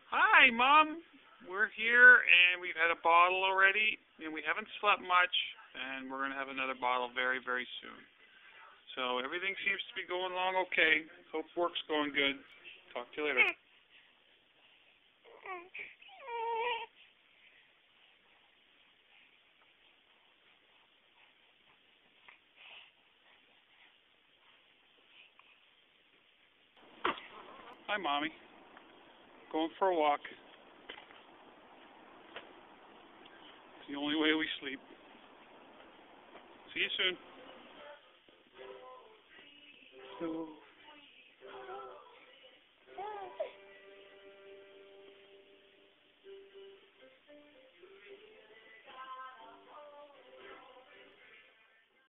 Hi, Mom. We're here, and we've had a bottle already, and we haven't slept much, and we're going to have another bottle very, very soon. So everything seems to be going along okay. Hope work's going good. Talk to you later. Hi, Mommy. Going for a walk. It's the only way we sleep. See you soon. So